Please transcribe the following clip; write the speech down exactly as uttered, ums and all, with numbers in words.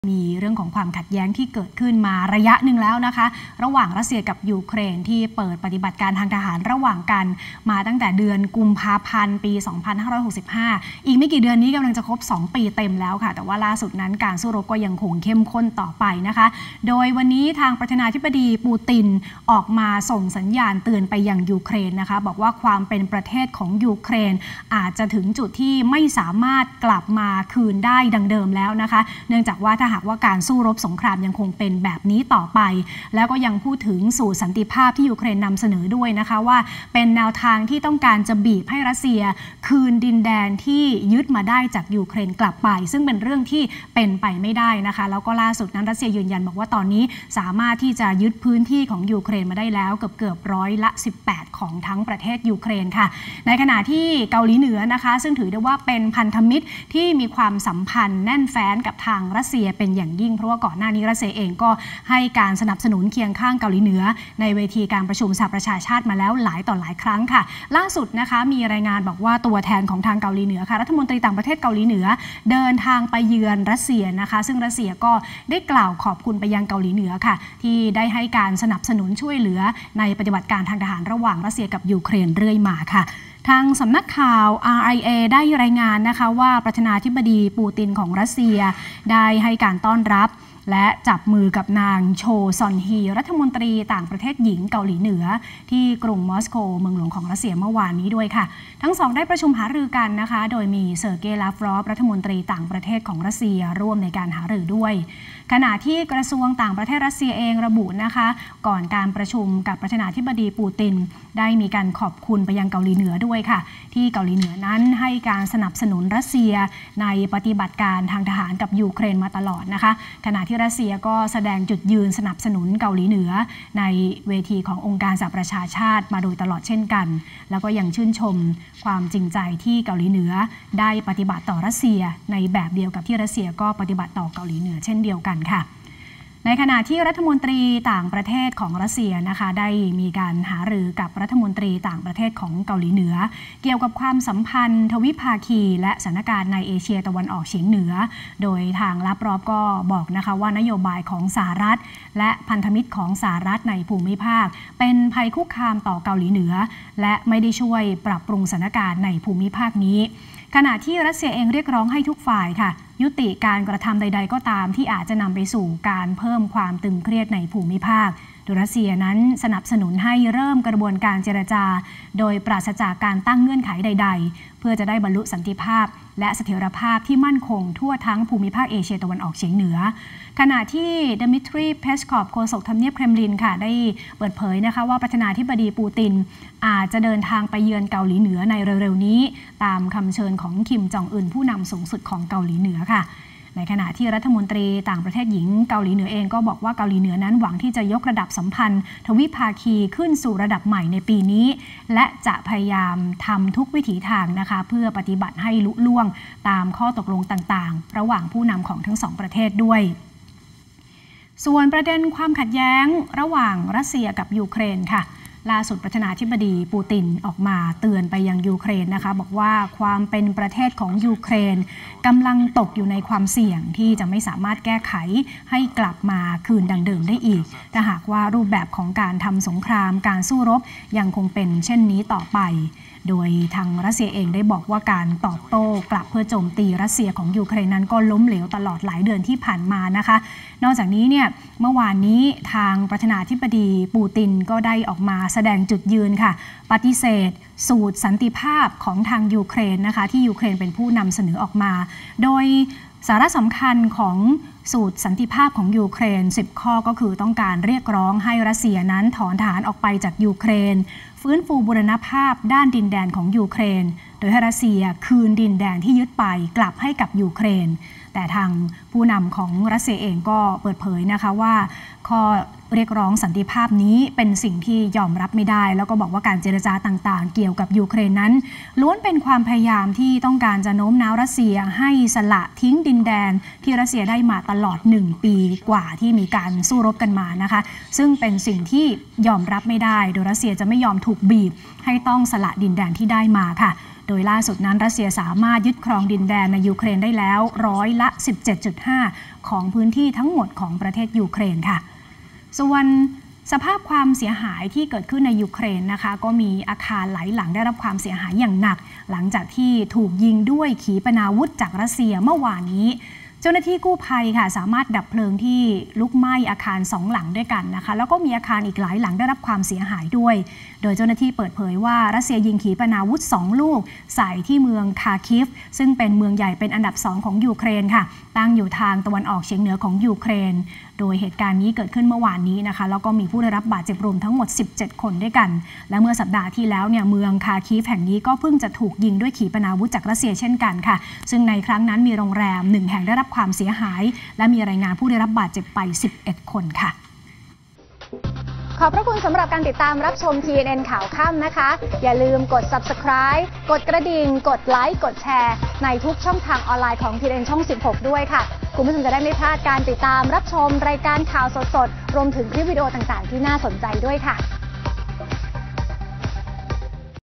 มีเรื่องของความขัดแย้งที่เกิดขึ้นมาระยะหนึ่งแล้วนะคะระหว่างรัสเซียกับยูเครนที่เปิดปฏิบัติการทางทหารระหว่างกันมาตั้งแต่เดือนกุมภาพันธ์ปีสองพันห้าร้อยหกสิบห้าอีกไม่กี่เดือนนี้กำลังจะครบสองปีเต็มแล้วค่ะแต่ว่าล่าสุดนั้นการสู้รบก็ยังคงเข้มข้นต่อไปนะคะโดยวันนี้ทางประธานาธิบดีปูตินออกมาส่งสัญญาณเตือนไปยังยูเครนนะคะบอกว่าความเป็นประเทศของยูเครนอาจจะถึงจุดที่ไม่สามารถกลับมาคืนได้ดังเดิมแล้วนะคะเนื่องจากว่าถ้าหากว่าการสู้รบสงครามยังคงเป็นแบบนี้ต่อไปแล้วก็ยังพูดถึงสู่สันติภาพที่ยูเครนนำเสนอด้วยนะคะว่าเป็นแนวทางที่ต้องการจะบีบให้รัสเซียคืนดินแดนที่ยึดมาได้จากยูเครนกลับไปซึ่งเป็นเรื่องที่เป็นไปไม่ได้นะคะแล้วก็ล่าสุดนั้นรัสเซียยืนยันบอกว่าตอนนี้สามารถที่จะยึดพื้นที่ของยูเครนมาได้แล้วเกือบเกือบร้อยละสิบแปดของทั้งประเทศยูเครนค่ะในขณะที่เกาหลีเหนือนะคะซึ่งถือได้ว่าเป็นพันธมิตรที่มีความสัมพันธ์แน่นแฟ้นกับทางรัสเซียเป็นอย่างยิ่งเพราะว่าก่อนหน้านี้รัสเซียเองก็ให้การสนับสนุนเคียงข้างเกาหลีเหนือในเวทีการประชุมสหประชาชาติมาแล้วหลายต่อหลายครั้งค่ะล่าสุดนะคะมีรายงานบอกว่าตัวแทนของทางเกาหลีเหนือค่ะรัฐมนตรีต่างประเทศเกาหลีเหนือเดินทางไปเยือนรัสเซียนะคะซึ่งรัสเซียก็ได้กล่าวขอบคุณไปยังเกาหลีเหนือค่ะที่ได้ให้การสนับสนุนช่วยเหลือในปฏิบัติการทางทหารระหว่างรัสเซียกับยูเครนเรื่อยมาค่ะทางสำนักข่าว อาร์ ไอ เอ ได้รายงานนะคะว่าประธานาธิบดีปูตินของรัสเซียได้ให้การต้อนรับและจับมือกับนางโชซอนฮีรัฐมนตรีต่างประเทศหญิงเกาหลีเหนือที่กรุงมอสโกเมืองหลวงของรัสเซียเมื่อวานนี้ด้วยค่ะทั้งสองได้ประชุมหารือกันนะคะโดยมีเซอร์เกย์ ลาฟรอฟรัฐมนตรีต่างประเทศของรัสเซียร่วมในการหารือด้วยขณะที่กระทรวงต่างประเทศรัสเซียเองระบุนะคะก่อนการประชุมกับประธานาธิบดีปูตินได้มีการขอบคุณไปยังเกาหลีเหนือด้วยค่ะที่เกาหลีเหนือนั้นให้การสนับสนุนรัสเซียในปฏิบัติการทางทหารกับยูเครนมาตลอดนะคะขณะที่รัสเซียก็แสดงจุดยืนสนับสนุนเกาหลีเหนือในเวทีขององค์การสหประชาชาติมาโดยตลอดเช่นกันแล้วก็ยังชื่นชมความจริงใจที่เกาหลีเหนือได้ปฏิบัติต่อรัสเซียในแบบเดียวกับที่รัสเซียก็ปฏิบัติต่อเกาหลีเหนือเช่นเดียวกันค่ะในขณะที่รัฐมนตรีต่างประเทศของรัสเซียนะคะได้มีการหารือกับรัฐมนตรีต่างประเทศของเกาหลีเหนือเกี่ยวกับความสัมพันธ์ทวิภาคีและสถานการณ์ในเอเชียตะวันออกเฉียงเหนือโดยทางลาฟรอฟก็บอกนะคะว่านโยบายของสหรัฐและพันธมิตรของสหรัฐในภูมิภาคเป็นภัยคุกคามต่อเกาหลีเหนือและไม่ได้ช่วยปรับปรุงสถานการณ์ในภูมิภาคนี้ขณะที่รัสเซียเองเรียกร้องให้ทุกฝ่ายค่ะยุติการกระทำใดๆก็ตามที่อาจจะนำไปสู่การเพิ่มความตึงเครียดในภูมิภาคโดยรัสเซียนั้นสนับสนุนให้เริ่มกระบวนการเจรจาโดยปราศจากการตั้งเงื่อนไขใดๆเพื่อจะได้บรรลุสันติภาพและเสถียรภาพที่มั่นคงทั่วทั้งภูมิภาคเอเชียตะวันออกเฉียงเหนือขณะที่ดมิทรี เพสคอฟโฆษกทำเนียบเครมลินค่ะได้เปิดเผยนะคะว่าประธานาธิบดีปูตินอาจจะเดินทางไปเยือนเกาหลีเหนือในเร็วๆนี้ตามคำเชิญของคิมจองอึนผู้นำสูงสุดของเกาหลีเหนือค่ะในขณะที่รัฐมนตรีต่างประเทศหญิงเกาหลีเหนือเองก็บอกว่าเกาหลีเหนือนั้นหวังที่จะยกระดับสัมพันธ์ทวิภาคีขึ้นสู่ระดับใหม่ในปีนี้และจะพยายามทำทุกวิถีทางนะคะเพื่อปฏิบัติให้ลุล่วงตามข้อตกลงต่างๆระหว่างผู้นำของทั้งสองประเทศด้วยส่วนประเด็นความขัดแย้งระหว่างรัสเซียกับยูเครนค่ะล่าสุดประธานาธิบดีปูตินออกมาเตือนไปยังยูเครนนะคะบอกว่าความเป็นประเทศของยูเครนกำลังตกอยู่ในความเสี่ยงที่จะไม่สามารถแก้ไขให้กลับมาคืนดังเดิมได้อีกถ้าหากว่ารูปแบบของการทำสงครามการสู้รบยังคงเป็นเช่นนี้ต่อไปโดยทางรัสเซียเองได้บอกว่าการตอบโต้กลับเพื่อโจมตีรัสเซียของยูเครนนั้นก็ล้มเหลวตลอดหลายเดือนที่ผ่านมานะคะนอกจากนี้เนี่ยเมื่อวานนี้ทางประธานาธิบดีปูตินก็ได้ออกมาแสดงจุดยืนค่ะปฏิเสธสูตรสันติภาพของทางยูเครนนะคะที่ยูเครนเป็นผู้นำเสนอออกมาโดยสาระสำคัญของสูตรสันติภาพของยูเครนสิบข้อก็คือต้องการเรียกร้องให้รัสเซียนั้นถอนทหารออกไปจากยูเครนฟื้นฟูบูรณภาพด้านดินแดนของยูเครนโดยให้รัสเซียคืนดินแดนที่ยึดไปกลับให้กับยูเครนแต่ทางผู้นำของรัสเซียเองก็เปิดเผยนะคะว่าข้อเรียกร้องสันติภาพนี้เป็นสิ่งที่ยอมรับไม่ได้แล้วก็บอกว่าการเจรจาต่างๆเกี่ยวกับยูเครนนั้นล้วนเป็นความพยายามที่ต้องการจะโน้มน้าวรัสเซียให้สละทิ้งดินแดนที่รัสเซียได้มาตลอดหนึ่งปีกว่าที่มีการสู้รบกันมานะคะซึ่งเป็นสิ่งที่ยอมรับไม่ได้โดยรัสเซียจะไม่ยอมถูกบีบให้ต้องสละดินแดนที่ได้มาค่ะโโดยล่าสุดนั้นรัสเซียสามารถยึดครองดินแดนในยูเครนได้แล้วร้อยละ สิบเจ็ดจุดห้า ของพื้นที่ทั้งหมดของประเทศยูเครนค่ะส่วนสภาพความเสียหายที่เกิดขึ้นในยูเครนนะคะก็มีอาคารหลายหลังได้รับความเสียหายอย่างหนักหลังจากที่ถูกยิงด้วยขีปนาวุธจากรัสเซียเมื่อวานนี้เจ้าหน้าที่กู้ภัยค่ะสามารถดับเพลิงที่ลุกไหม้อาคารสองหลังด้วยกันนะคะแล้วก็มีอาคารอีกหลายหลังได้รับความเสียหายด้วยโดยเจ้าหน้าที่เปิดเผยว่ารัสเซียยิงขีปนาวุธสองลูกใส่ที่เมืองคาคิฟซึ่งเป็นเมืองใหญ่เป็นอันดับสองของยูเครนค่ะตั้งอยู่ทางตะวันออกเฉียงเหนือของยูเครนโดยเหตุการณ์นี้เกิดขึ้นเมื่อวานนี้นะคะแล้วก็มีผู้ได้รับบาดเจ็บรวมทั้งหมดสิบเจ็ดคนด้วยกันและเมื่อสัปดาห์ที่แล้วเนี่ยเมืองคาคิฟแห่งนี้ก็เพิ่งจะถูกยิงด้วยขีปนาวุธจากรัสเซียเช่นกันค่ะซึ่งในครั้งนั้นมีโรงแรมหนึ่งแห่งได้รับความเสียหายและมีรายงานผู้ได้รับบาดเจ็บไปสิบเอ็ดคนค่ะขอบพระคุณสำหรับการติดตามรับชม ที เอ็น เอ็น ข่าวค่ำนะคะอย่าลืมกด ซับสไครบ์ กดกระดิ่งกดไลค์กดแชร์ในทุกช่องทางออนไลน์ของ ที เอ็น เอ็น ช่องสิบหกด้วยค่ะคุณผู้ชมจะได้ไม่พลาดการติดตามรับชมรายการข่าวสดๆรวมถึงคลิปวิดีโอต่างๆที่น่าสนใจด้วยค่ะ